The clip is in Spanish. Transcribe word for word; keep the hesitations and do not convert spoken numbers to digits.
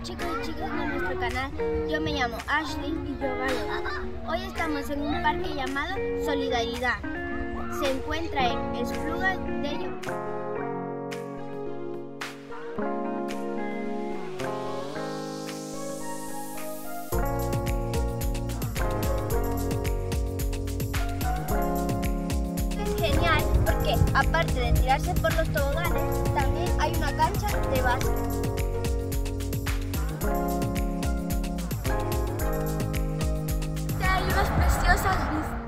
chicos y chicas de nuestro canal. Yo me llamo Ashley y yo Valo. Hoy estamos en un parque llamado Solidaridad. Se encuentra en Esplugas de Llobregat. Es genial porque aparte de tirarse por los toboganes, también hay una cancha de básquet. Hay unas preciosas vistas.